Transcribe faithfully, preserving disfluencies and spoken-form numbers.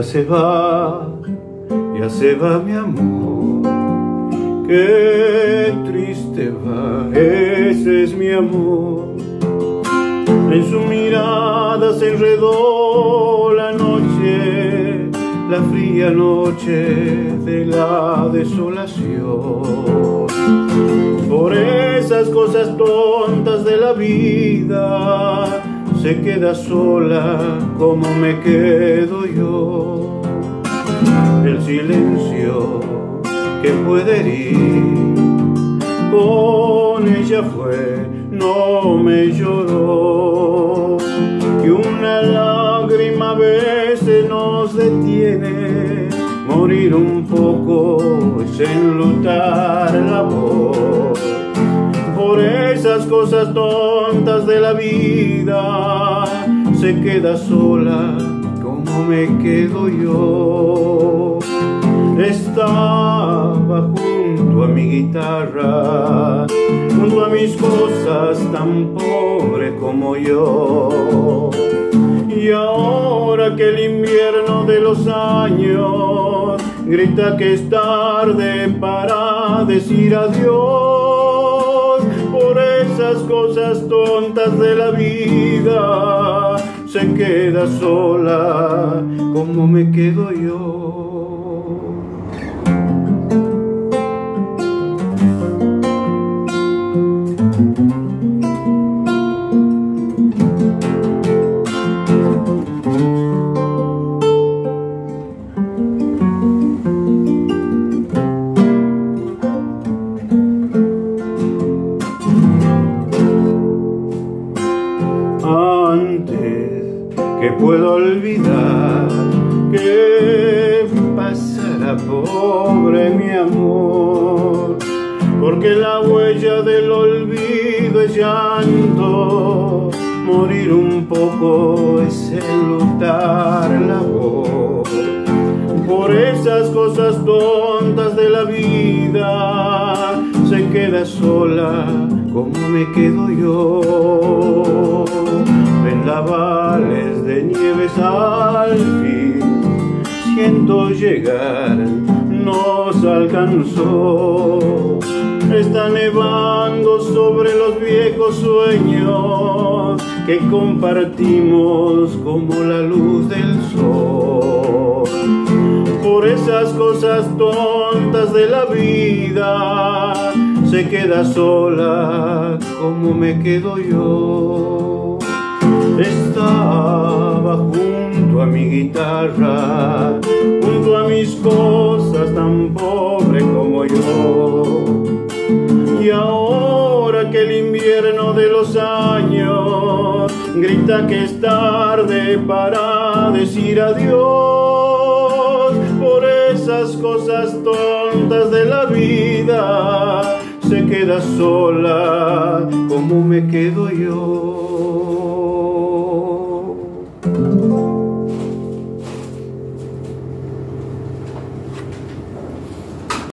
se va, ya se va mi amor. Qué triste va, ese es mi amor. En su mirada se enredó la noche, la fría noche de la desolación. Por esas cosas tontas de la vida se queda sola como me quedo yo. El silencio que puede herir, con ella fue, no me lloró. Y una lágrima a veces nos detiene, morir un poco es enlutar la voz. Por esas cosas tontas de la vida se queda sola como me quedo yo. Estaba junto a mi guitarra, junto a mis cosas, tan pobre como yo. Y ahora que el invierno de los años grita que es tarde para decir adiós, por esas cosas tontas de la vida se queda sola como me quedo yo. Antes que puedo olvidar que pasará, pobre mi amor, porque la huella del olvido es llanto, morir un poco es enlutar la voz. Por esas cosas tontas de la vida se queda sola como me quedo yo. Vendavales de nieves al fin, siento llegar, nos alcanzó. Está nevando sobre los viejos sueños que compartimos como la luz del sol. Por esas cosas tontas de la vida se queda sola como me quedo yo. Estaba junto a mi guitarra, junto a mis cosas, tan pobre como yo. Y ahora que el invierno de los años grita que es tarde para decir adiós, por esas cosas tontas de la vida se queda sola como me quedo yo.